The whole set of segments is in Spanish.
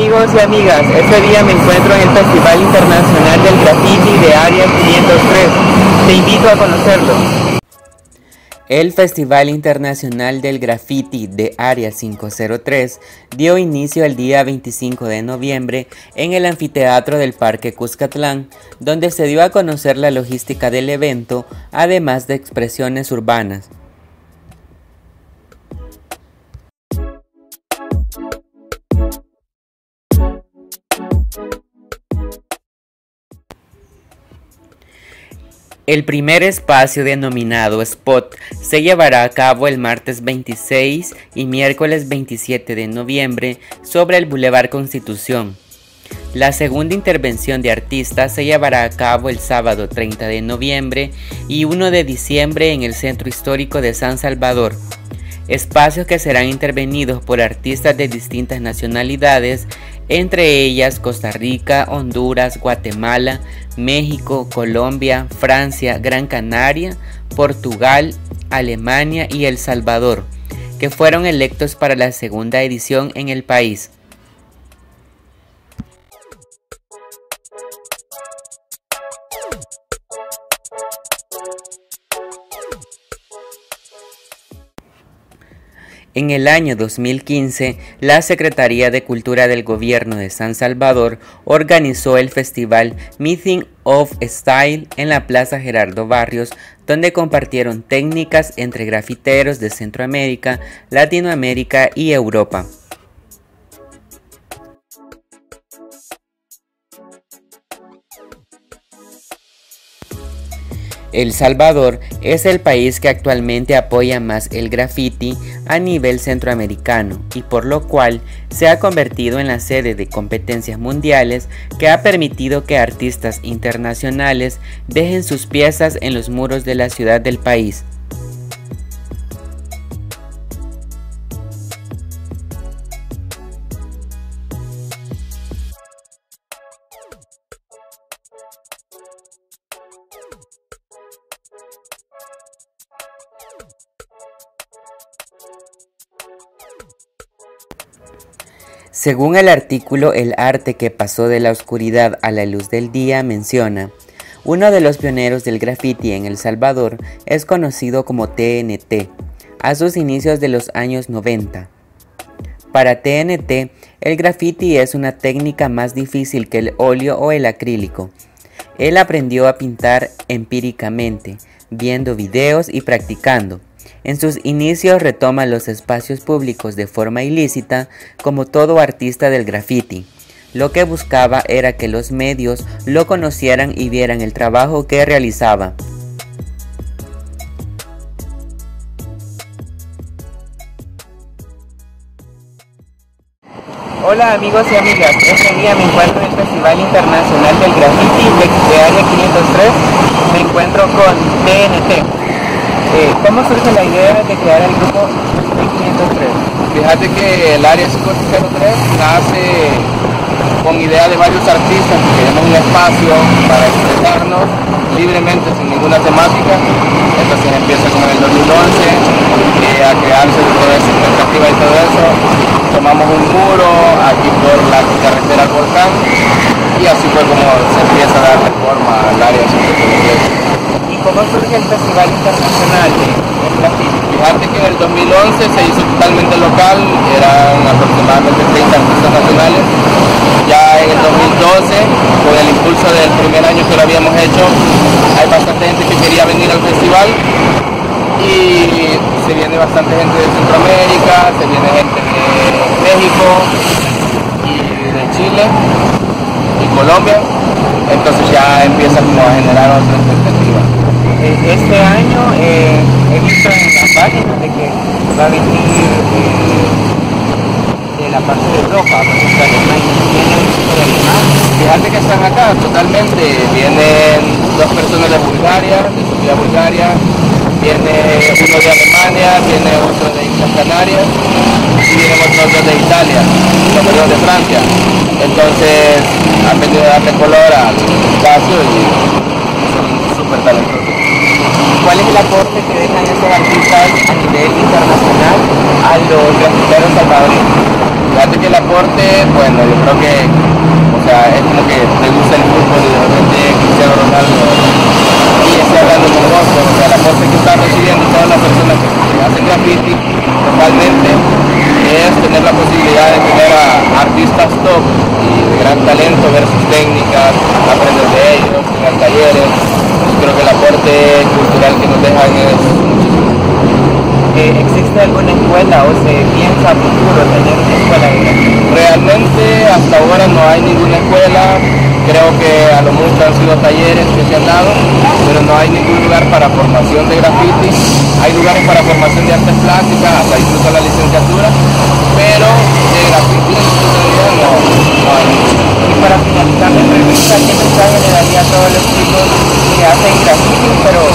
amigos y amigas, este día me encuentro en el Festival Internacional del Graffiti de Área 503. Te invito a conocerlo. El Festival Internacional del Graffiti de Área 503 dio inicio el día 25 de noviembre en el anfiteatro del Parque Cuscatlán, donde se dio a conocer la logística del evento, además de expresiones urbanas. El primer espacio denominado Spot se llevará a cabo el martes 26 y miércoles 27 de noviembre sobre el Boulevard Constitución. La segunda intervención de artistas se llevará a cabo el sábado 30 de noviembre y 1 de diciembre en el Centro Histórico de San Salvador. Espacios que serán intervenidos por artistas de distintas nacionalidades, entre ellas Costa Rica, Honduras, Guatemala, México, Colombia, Francia, Gran Canaria, Portugal, Alemania y El Salvador, que fueron electos para la segunda edición en el país. En el año 2015, la Secretaría de Cultura del Gobierno de San Salvador organizó el festival Meeting of Style en la Plaza Gerardo Barrios, donde compartieron técnicas entre grafiteros de Centroamérica, Latinoamérica y Europa. El Salvador es el país que actualmente apoya más el graffiti a nivel centroamericano y por lo cual se ha convertido en la sede de competencias mundiales que ha permitido que artistas internacionales dejen sus piezas en los muros de la ciudad del país. Según el artículo El arte que pasó de la oscuridad a la luz del día menciona, uno de los pioneros del graffiti en El Salvador es conocido como TNT, a sus inicios de los años 90. Para TNT, el graffiti es una técnica más difícil que el óleo o el acrílico. Él aprendió a pintar empíricamente, viendo videos y practicando. En sus inicios retoma los espacios públicos de forma ilícita, como todo artista del graffiti. Lo que buscaba era que los medios lo conocieran y vieran el trabajo que realizaba. Hola amigos y amigas, este día me encuentro en el Festival Internacional del Graffiti de Área 503. Me encuentro con TNT. ¿Cómo surge la idea de crear el grupo T503? Fíjate que el Área 503 nace con idea de varios artistas que queremos un espacio para expresarnos libremente, sin ninguna temática. Entonces empieza como en el 2011 a crearse toda esa expectativa y todo eso. Tomamos un muro aquí por la carretera al volcán y así fue como se empieza a darle forma al Área 503. ¿Y cómo surge el Festival Internacional de Graffiti? Fíjate que en el 2011 se hizo totalmente local, eran aproximadamente 30 artistas nacionales. Ya en el 2012, con el impulso del primer año que lo habíamos hecho, hay bastante gente que quería venir al festival y se viene bastante gente de Centroamérica, se viene gente de México y de Chile y Colombia. Entonces ya empieza como a generar otra expectativa. Este año he visto en las páginas de que va a venir de la parte de Europa, por ejemplo Alemania. ¿Viene un chico de Alemania? Fíjate que están acá totalmente, vienen dos personas de Bulgaria, de Sofía, Bulgaria, viene uno de Alemania, viene otro de Islas Canarias y vienen otros dos de Italia, los de Francia. Entonces han venido a darle color al espacio y son súper talentosos. ¿Cuál es el aporte que dejan esos artistas a nivel internacional a los grafiteros salvadoreños? Fíjate que el aporte, bueno, bueno, yo creo que, o sea, es como que te gusta el fútbol y de repente Cristiano Ronaldo y esté hablando con vos, o sea, el aporte que están recibiendo todas las personas que hacen graffiti totalmente es tener la posibilidad de tener a artistas top y de gran talento, ver sus técnicas, aprender de ellos, tener talleres. Yo creo que el aporte cultural que nos dejan es muchísimo. ¿Existe alguna escuela o se piensa a futuro tener una escuela de graffiti? Realmente hasta ahora no hay ninguna escuela, creo que a lo mucho han sido talleres que se han dado, pero no hay ningún lugar para formación de graffiti. Hay lugares para formación de artes plásticas, hasta incluso la licenciatura, pero de graffiti en realidad no hay ninguna. Y para finalizar la entrevista, ¿qué mensaje le daría a todos los chicos que hacen graffiti,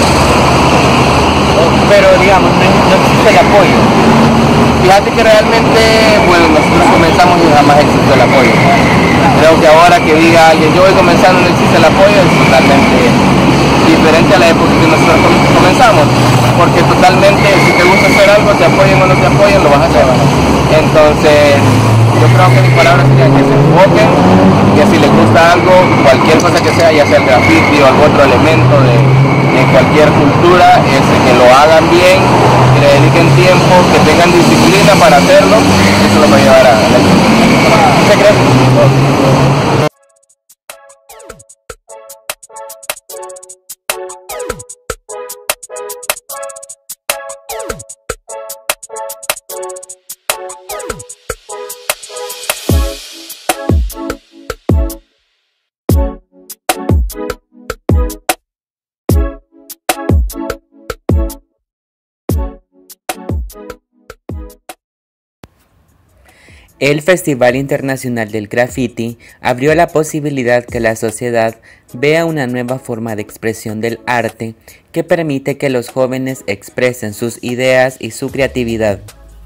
pero digamos, no existe el apoyo? Fíjate que realmente, bueno, nosotros comenzamos y jamás existió el apoyo. Creo que ahora que diga alguien, yo voy comenzando, no existe el apoyo, es totalmente diferente a la época que nosotros comenzamos. Porque totalmente, si te gusta hacer algo, te apoyen o no te apoyen, lo vas a hacer. Entonces, yo creo que mis palabras serían que se enfoquen, que si les gusta algo, cualquier cosa que sea, ya sea el graffiti o algún otro elemento de cualquier cultura, es que lo hagan bien, que le dediquen tiempo, que tengan disciplina para hacerlo, eso lo va a llevar a la éxito. Muchas gracias. El Festival Internacional del Graffiti abrió la posibilidad que la sociedad vea una nueva forma de expresión del arte que permite que los jóvenes expresen sus ideas y su creatividad.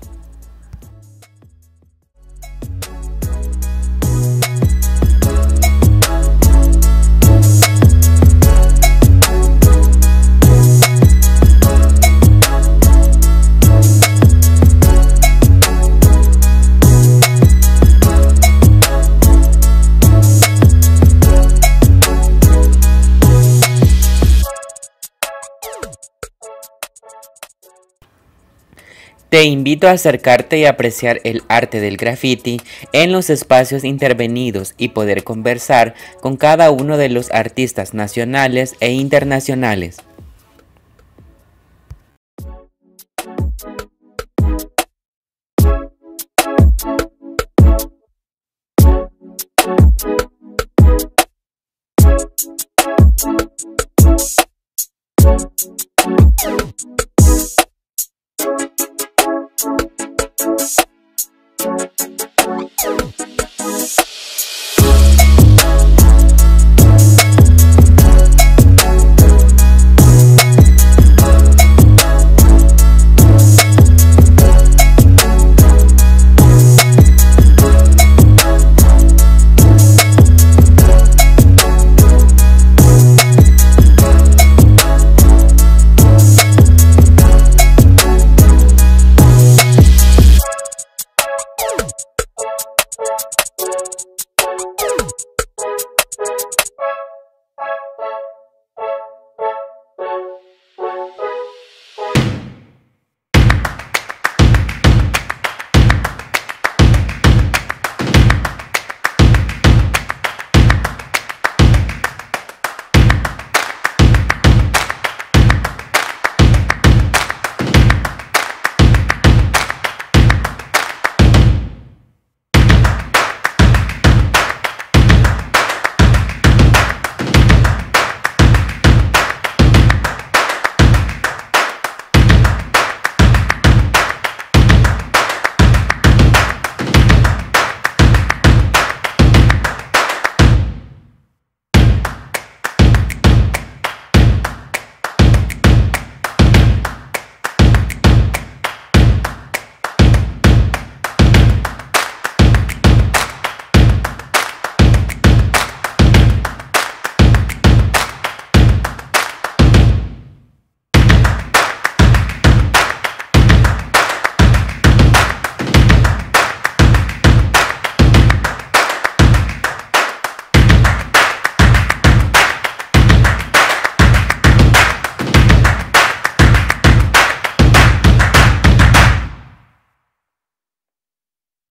Te invito a acercarte y apreciar el arte del graffiti en los espacios intervenidos y poder conversar con cada uno de los artistas nacionales e internacionales.